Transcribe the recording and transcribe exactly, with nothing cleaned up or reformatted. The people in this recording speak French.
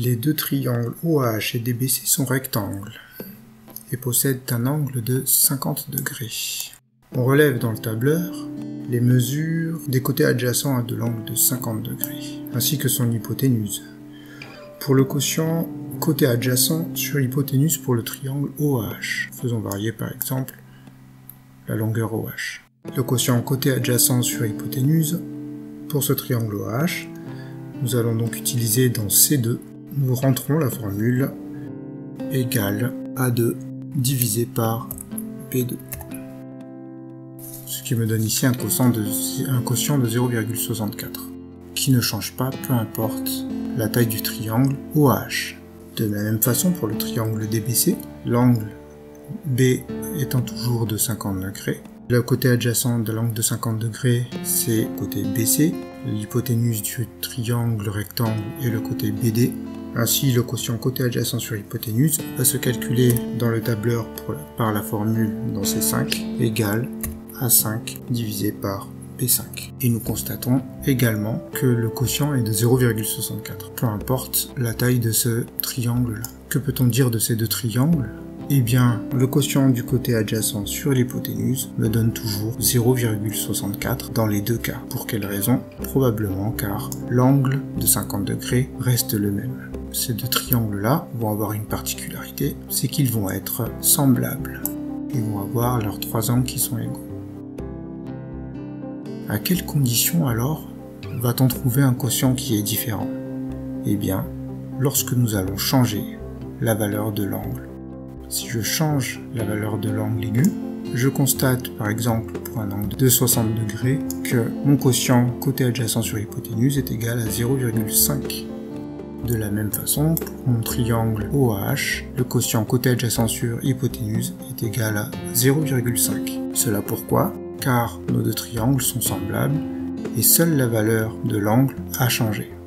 Les deux triangles O A H et D B C sont rectangles et possèdent un angle de cinquante degrés. On relève dans le tableur les mesures des côtés adjacents à de l'angle de cinquante degrés, ainsi que son hypoténuse. Pour le quotient côté adjacent sur hypoténuse pour le triangle O A H, faisons varier par exemple la longueur O H. Le quotient côté adjacent sur hypoténuse pour ce triangle O A H, nous allons donc utiliser dans C deux, nous rentrons la formule égale A deux divisé par B deux. Ce qui me donne ici un quotient de, un quotient de zéro virgule soixante-quatre, qui ne change pas, peu importe la taille du triangle O A H. De la même façon pour le triangle D B C, l'angle B étant toujours de cinquante degrés, le côté adjacent de l'angle de cinquante degrés, c'est côté B C, l'hypoténuse du triangle rectangle est le côté B D. Ainsi, le quotient côté adjacent sur hypoténuse va se calculer dans le tableur pour, par la formule dans C cinq égale A cinq divisé par B cinq. Et nous constatons également que le quotient est de zéro virgule soixante-quatre, peu importe la taille de ce triangle-là. Que peut-on dire de ces deux triangles ? Eh bien, le quotient du côté adjacent sur l'hypoténuse me donne toujours zéro virgule soixante-quatre dans les deux cas. Pour quelle raison ? Probablement car l'angle de cinquante degrés reste le même. Ces deux triangles-là vont avoir une particularité, c'est qu'ils vont être semblables. Ils vont avoir leurs trois angles qui sont égaux. À quelles conditions alors va-t-on trouver un quotient qui est différent ? Eh bien, lorsque nous allons changer la valeur de l'angle. Si je change la valeur de l'angle aigu, je constate par exemple pour un angle de soixante degrés que mon quotient côté adjacent sur hypoténuse est égal à zéro virgule cinq. De la même façon, pour mon triangle O A H, le quotient côté adjacent sur hypoténuse est égal à zéro virgule cinq. Cela pourquoi ? Car nos deux triangles sont semblables et seule la valeur de l'angle a changé.